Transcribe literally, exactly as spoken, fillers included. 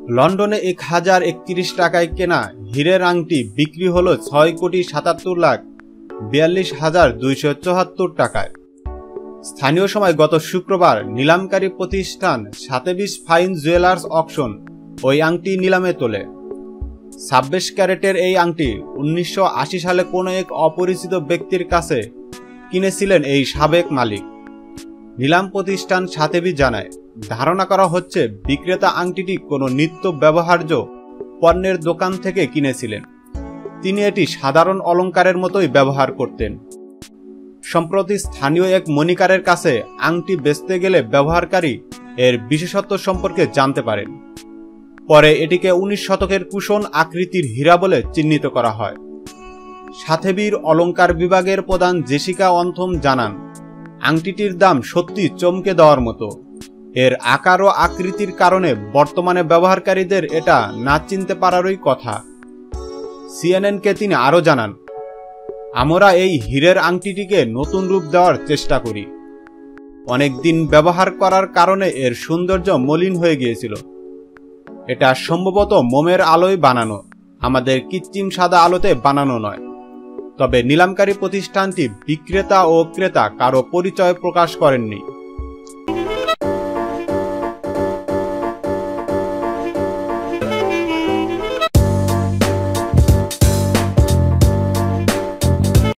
লন্ডনে এক হাজার একত্রিশ টাকায় কেনা হীরের আংটি বিক্রি হলো ছয় কোটি সাতাত্তর লাখ বিয়াল্লিশ হাজার দুইশো চুয়াত্তর টাকায়। স্থানীয় সময় গত শুক্রবার নিলামকারী প্রতিষ্ঠান সাতেবিশ ফাইন জুয়েলার্স অকশন ওই আংটি নিলামে তোলে। ছাব্বিশ ক্যারেটের এই আংটি উনিশশো আশি সালে কোনো এক অপরিচিত ব্যক্তির কাছে কিনেছিলেন এই সাবেক মালিক। নিলাম প্রতিষ্ঠান সাতেবি জানায়, ধারণা করা হচ্ছে বিক্রেতা আংটিটি কোনো নিত্য ব্যবহার্য পণ্যের দোকান থেকে কিনেছিলেন। তিনি এটি সাধারণ অলংকারের মতোই ব্যবহার করতেন। সম্প্রতি স্থানীয় এক মণিকারের কাছে আংটি বেচতে গেলে ব্যবহারকারী এর বিশেষত্ব সম্পর্কে জানতে পারেন। পরে এটিকে উনিশ শতকের কুশন আকৃতির হীরা বলে চিহ্নিত করা হয়। সাথেবির অলংকার বিভাগের প্রধান জেসিকা অন্থম জানান, আংটিটির দাম সত্যি চমকে দেওয়ার মতো। এর আকার ও আকৃতির কারণে বর্তমানে ব্যবহারকারীদের এটা না চিনতে পারারই কথা। সিএনএনকে তিনি আরও জানান, আমরা এই হীরের আংটিটিকে নতুন রূপ দেওয়ার চেষ্টা করি। অনেকদিন ব্যবহার করার কারণে এর সৌন্দর্য মলিন হয়ে গিয়েছিল। এটা সম্ভবত মোমের আলোয় বানানো, আমাদের কৃত্রিম সাদা আলোতে বানানো নয়। তবে নিলামকারী প্রতিষ্ঠানটি বিক্রেতা ও ক্রেতা কারো পরিচয় প্রকাশ করেননি।